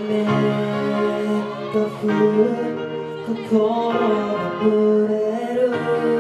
雨が降る心が濡れる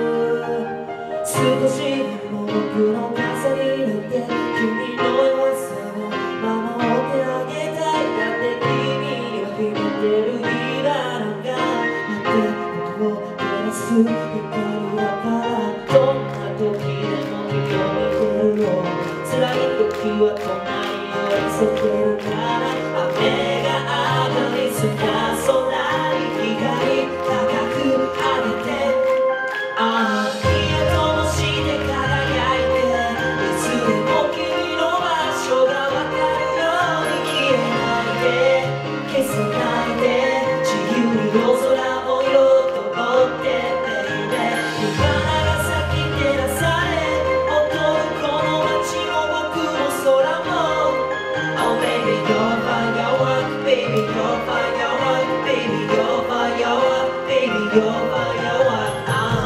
少しでも僕の傘になって君の弱さを守ってあげたいだって君には秘めてる今なんか待って音を照らす光だからどんな時でも君を見てるよ辛い時は隣に寄り添ってるから雨が上がりそうな空に光高く上げて火を灯して輝いていつでも君の場所がわかるように消えないで消さないで自由に夜空をよと思って火花が咲き照らされ踊るこの街も僕も空も Oh baby you're firework baby you're firework baby you're firework baby you're firework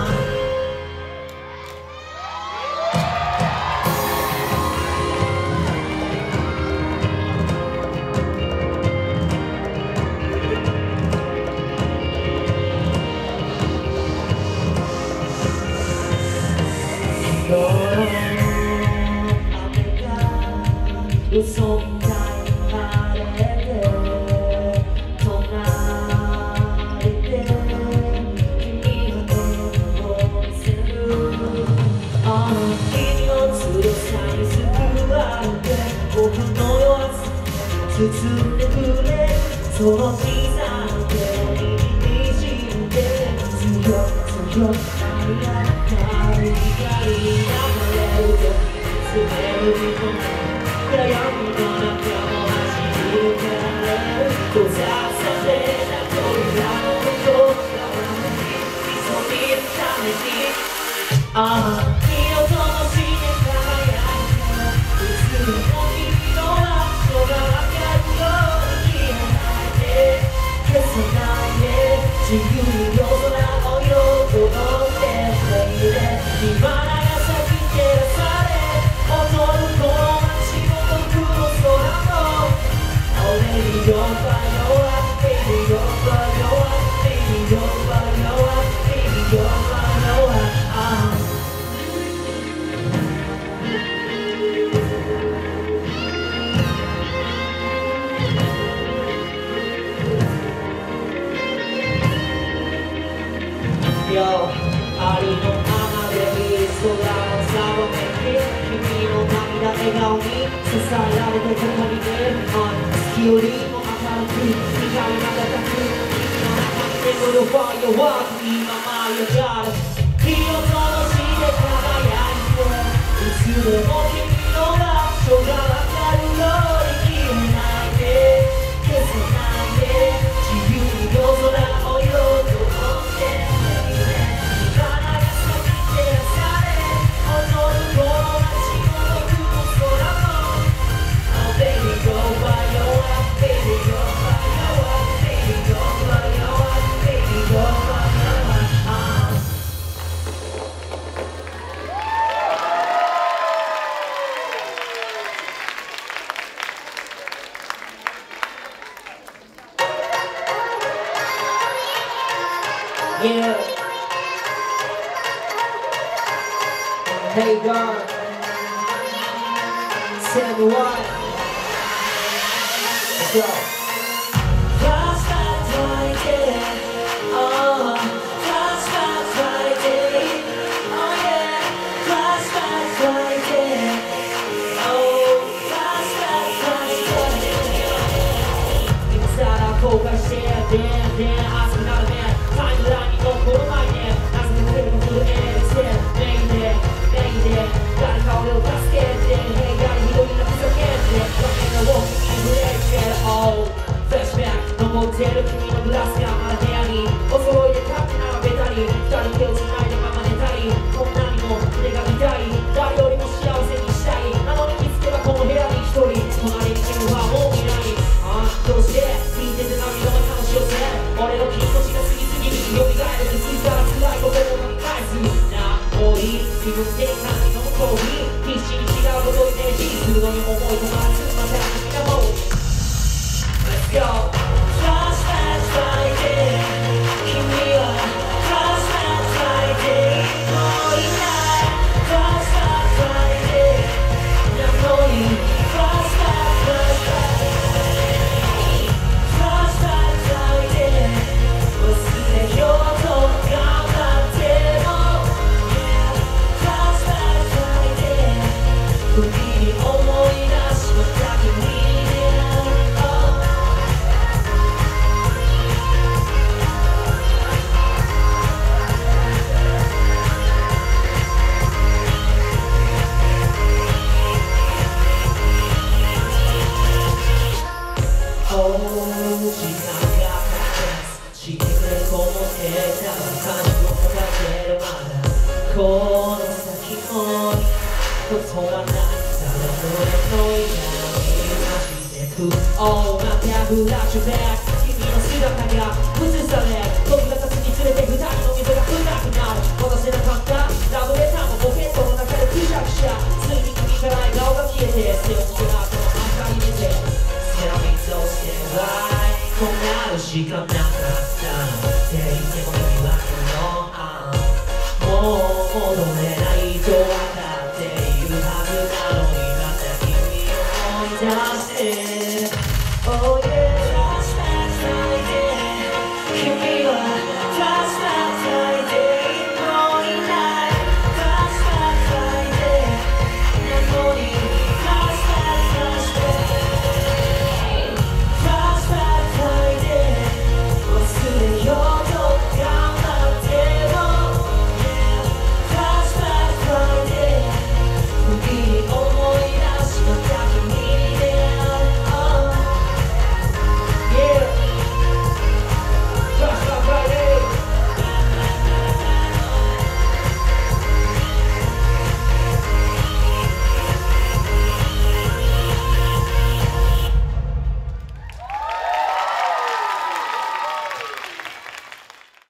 嘘みたいに晴れて隣で君が手を見せる君の強さに救われて僕の弱さ包んでくれその小さな手を握りしめて強く愛が光に流れる時に詰める人暗闇の中も走り抜けられる閉ざされた扉の向こう側に潜みるために火を灯して輝いていつでも君の場所がわかるように消えないで消さないで自由に夜空をよと思って火花が咲き照らされ踊るこのOh baby you're firework, baby you're firework, baby you're firework, baby you're firework Yo, ありのままでいい空をさばめき君の涙笑顔に支えられてここにいる月よりも明るく光が高く君の中に眠るファイアワーク今舞い上がる火を灯して輝いていつでも君の場所がわかるように消えないで消さないで自由に夜空をよと思って火花が咲き照らされ踊るこの街も僕も空も Oh baby you're firework baby you're firework baby you're firework baby you're firework Yeah Hey God Tell me why Let's go Flashback Friday Oh Flashback Friday Oh yeah Flashback Friday Oh Flashback Friday 今さら後悔してで熱くなるねタイムラインに残る前ねなぜか手が震えてメインで誰か俺を助けて部屋に一人なふざけてわけのウォーキングブレイクしてる Oh フラッシュバック登ってる君のグラスがまだ部屋にお揃いで立って並べたり二人手をつないでまま寝たりこんなにも腕が見たい誰よりも幸せにしたいなのに気づけばこの部屋に一人隣に君はもういないどうして聞いてて涙の話をせ俺の気持ちが次々に蘇る気づいたら辛いことを繰り返すなもういい自分で感じの向こうに必死に違うことをイメージするのに思い込まずまた君がもう Let's Go Flashback Friday 君は Flashback Friday もういない Flashback Friday なのに Flashback Friday Flashback Friday 忘れようと頑張っても Yeah Flashback Friday 不意に思い出しまった君に時間がしてくれると思ってた感情をかけるまだこの先もことはないただ俺の痛みがしてく Oh またフラッシュバック君の姿が映され僕が立つにつれて二人の溝が深くなる渡せなかったラブレターもポケットの中でくしゃくしゃついに君から笑顔が消えて背負ってなったの赤い目でTell meどうしてwhy こうなるしかなかったって言っても意味はないのもう戻れないと分か